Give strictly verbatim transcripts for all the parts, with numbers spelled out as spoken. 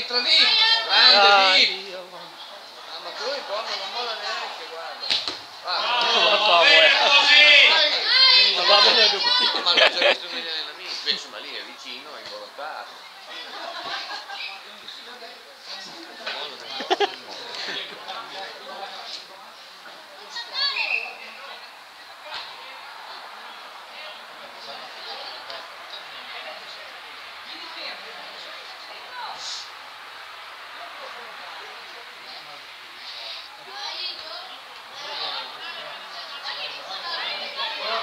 entra lì, grande Ah, lì. Dio. Ah, ma lui qua non molla neanche, guarda. Ah, Ah, va bene così! Ma va bene ma l'ho già visto negli allenamenti. Beh, insomma lì è vicino, è involontario.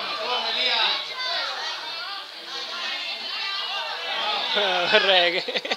Reggae.